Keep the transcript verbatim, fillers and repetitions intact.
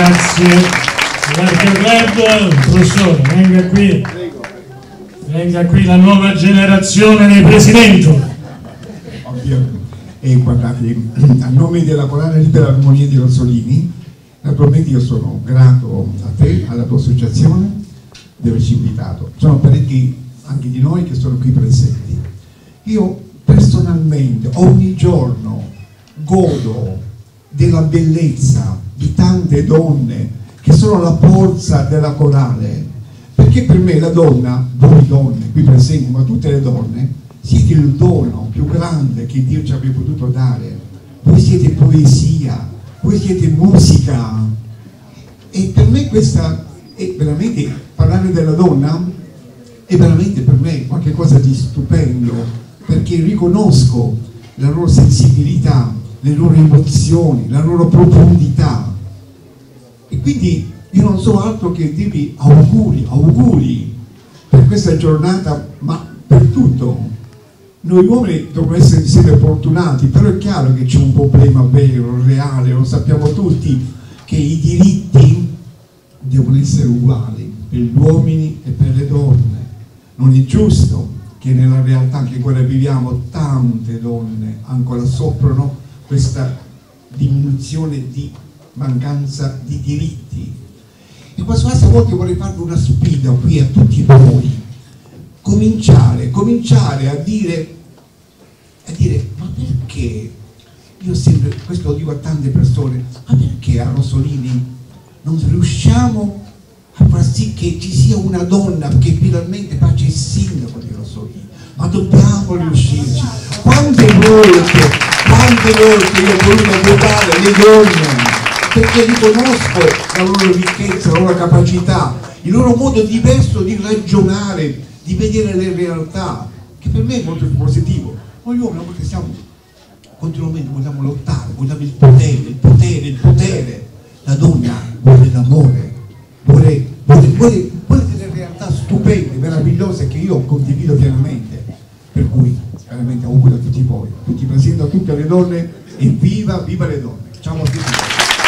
Grazie. L'Archeo Club, professore, venga qui. Venga qui la nuova generazione dei presidenti. Ovvio. E guardate, a nome della Collana Libera Armonia di Rosolini, naturalmente io sono grato a te, alla tua associazione, di averci invitato. Sono parecchi anche di noi che sono qui presenti. Io personalmente ogni giorno godo della bellezza di tante donne che sono la forza della corale, perché per me la donna, voi donne qui presenti, ma tutte le donne, siete il dono più grande che Dio ci abbia potuto dare. Voi siete poesia, voi siete musica, e per me questa è veramente, parlare della donna è veramente per me qualcosa di stupendo, perché riconosco la loro sensibilità, le loro emozioni, la loro profondità. E quindi io non so altro che dirvi auguri, auguri per questa giornata, ma per tutto. Noi uomini dovremmo essere insieme fortunati, però è chiaro che c'è un problema vero, reale, lo sappiamo tutti, che i diritti devono essere uguali per gli uomini e per le donne. Non è giusto che nella realtà che ancora viviamo tante donne ancora soffrono questa diminuzione di mancanza di diritti. E questo a volte vorrei fare una sfida qui a tutti voi, cominciare, cominciare a dire, a dire ma perché, io sempre, questo lo dico a tante persone, ma perché a Rosolini non riusciamo a far sì che ci sia una donna che finalmente faccia il sindaco di Rosolini? Ma dobbiamo riuscirci. Quante volte, quante volte io ho voluto votare le donne, perché riconosco la loro ricchezza, la loro capacità, il loro modo diverso di ragionare, di vedere le realtà, che per me è molto più positivo. Noi uomini a volte siamo continuamente, vogliamo lottare, vogliamo il potere, il potere, il potere. La donna vuole l'amore, vuole, vuole, vuole, vuole delle realtà stupende, meravigliose, che io condivido pienamente. Per cui veramente auguro a tutti voi, tutti presenti, a tutte le donne, e viva, viva le donne. Ciao a tutti.